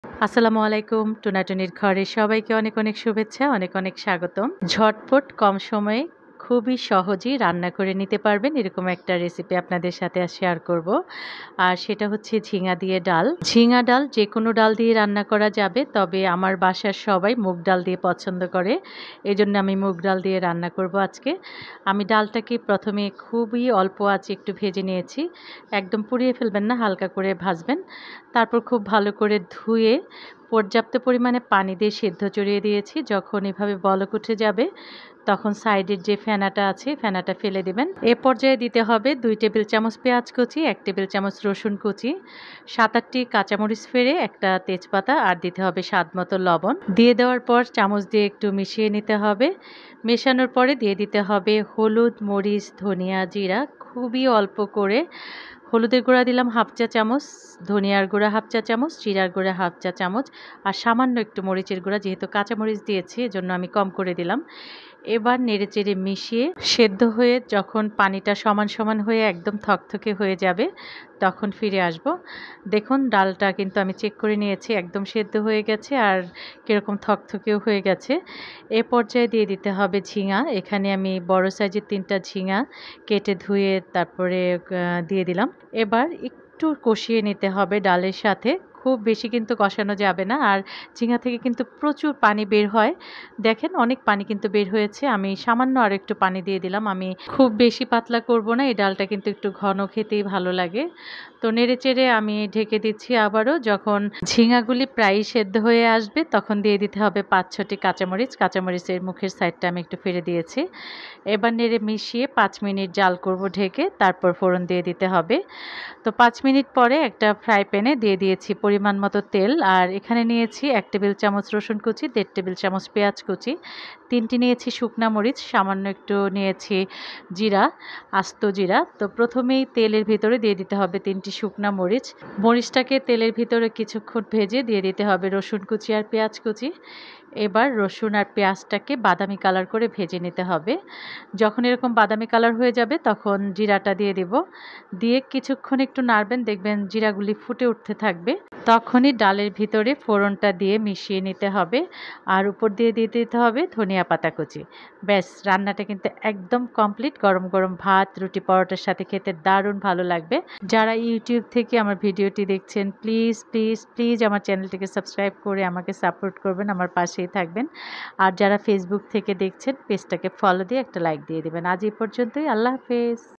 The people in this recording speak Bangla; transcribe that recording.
আসসালামু আলাইকুম। টুনাটুনির ঘরে সবাইকে অনেক, অনেক শুভেচ্ছা, অনেক, অনেক স্বাগতম। ঝটপট কম সময়ে খুবই সহজেই রান্না করে নিতে পারবেন এরকম একটা রেসিপি আপনাদের সাথে শেয়ার করব। আর সেটা হচ্ছে ঝিঙ্গা দিয়ে ডাল। ঝিঙ্গা ডাল যেকোনো ডাল দিয়ে রান্না করা যাবে, তবে আমার বাসার সবাই মুগ ডাল দিয়ে পছন্দ করে। এজন্য আমি মুগ ডাল দিয়ে রান্না করব আজকে। আমি ডালটাকে প্রথমে খুবই অল্প আঁচে একটু ভেজে নিয়েছি। একদম পুড়িয়ে ফেলবেন না, হালকা করে ভাজবেন। তারপর খুব ভালো করে ধুয়ে পর্যাপ্ত পরিমাণে পানি দিয়ে সেদ্ধ চড়িয়ে দিয়েছি। যখন এভাবে বলক উঠে যাবে তখন সাইডের যে ফেনাটা আছে ফেনাটা ফেলে দিবেন। এ পর্যায়ে দিতে হবে 2 টেবিল চামচ পেঁয়াজ কুচি, 1 টেবিল চামচ রসুন কুচি, 7-8টি কাঁচামরিচ ফেড়ে, একটা তেজপাতা, আর দিতে হবে স্বাদমতো লবণ। দিয়ে দেওয়ার পর চামচ দিয়ে একটু মিশিয়ে নিতে হবে। মেশানোর পরে দিয়ে দিতে হবে হলুদ, মরিচ, ধনিয়া, জিরা খুবই অল্প করে। হলুদের গুঁড়া দিলাম 1/2 চা চামচ, ধনিয়ার গুঁড়া 1/2 চা চামচ, জিরার গুঁড়া 1/2 চা চামচ, আর সামান্য একটু মরিচের গুঁড়া, যেহেতু কাঁচামরিচ দিয়েছি এজন্য আমি কম করে দিলাম। এবার নেড়েচেড়ে মিশিয়ে সেদ্ধ হয়ে যখন পানিটা সমান সমান হয়ে একদম থকথকে হয়ে যাবে তখন ফিরে আসব। দেখুন ডালটা কিন্তু আমি চেক করে নিয়েছি, একদম সেদ্ধ হয়ে গেছে আর কীরকম থকথকেও হয়ে গেছে। এ পর্যায়ে দিয়ে দিতে হবে ঝিঙা। এখানে আমি বড় সাইজের 3টা ঝিঙা কেটে ধুয়ে তারপরে দিয়ে দিলাম। এবার একটু কষিয়ে নিতে হবে ডালের সাথে। খুব বেশি কিন্তু কষানো যাবে না। আর ঝিঙা থেকে কিন্তু প্রচুর পানি বের হয়। দেখেন অনেক পানি কিন্তু বের হয়েছে। আমি সামান্য আরেকটু পানি দিয়ে দিলাম। আমি খুব বেশি পাতলা করব না। এই ডালটা কিন্তু একটু ঘন খেতেই ভালো লাগে। তো নেড়েচেড়ে আমি ঢেকে দিচ্ছি আবারও। যখন ঝিঙাগুলি প্রায়ই সেদ্ধ হয়ে আসবে তখন দিয়ে দিতে হবে 5-6টি কাঁচামরিচ। কাঁচামরিচের মুখের সাইডটা আমি একটু ফেলে দিয়েছি। এবার নেড়ে মিশিয়ে 5 মিনিট জাল করব ঢেকে, তারপর ফোড়ন দিয়ে দিতে হবে। তো 5 মিনিট পরে একটা ফ্রাই প্যানে দিয়ে দিয়েছি পরিমাণ মতো তেল, আর এখানে নিয়েছি 1 টেবিল চামচ রসুন কুচি, 1.5 টেবিল চামচ পেঁয়াজ কুচি, 3টি নিয়েছি শুকনা মরিচ, সামান্য একটু নিয়েছি জিরা, আস্ত জিরা। তো প্রথমেই তেলের ভিতরে দিয়ে দিতে হবে 3টি শুকনা মরিচ। মরিচটাকে তেলের ভিতরে কিছুক্ষণ ভেজে দিয়ে দিতে হবে রসুন কুচি আর পেঁয়াজ কুচি। এবার রসুন আর পেঁয়াজটাকে বাদামি কালার করে ভেজে নিতে হবে। যখন এরকম বাদামি কালার হয়ে যাবে তখন জিরাটা দিয়ে দেব। দিয়ে কিছুক্ষণ একটু নাড়বেন, দেখবেন জিরাগুলি ফুটে উঠতে থাকবে। তখনই ডালের ভিতরে ফোড়নটা দিয়ে মিশিয়ে নিতে হবে, আর উপর দিয়ে দিয়ে দিতে হবে ধনিয়া পাতা কুচি। ব্যাস, রান্নাটা কিন্তু একদম কমপ্লিট। গরম গরম ভাত, রুটি, পরোটার সাথে খেতে দারুণ ভালো লাগবে। যারা ইউটিউব থেকে আমার ভিডিওটি দেখছেন প্লিজ প্লিজ প্লিজ আমার চ্যানেলটিকে সাবস্ক্রাইব করে আমাকে সাপোর্ট করবেন, আমার পাশেই থাকবেন। আর যারা ফেসবুক থেকে দেখছেন পেজটাকে ফলো দিয়ে একটা লাইক দিয়ে দেবেন। আজ এই পর্যন্তই। আল্লাহ হাফেজ।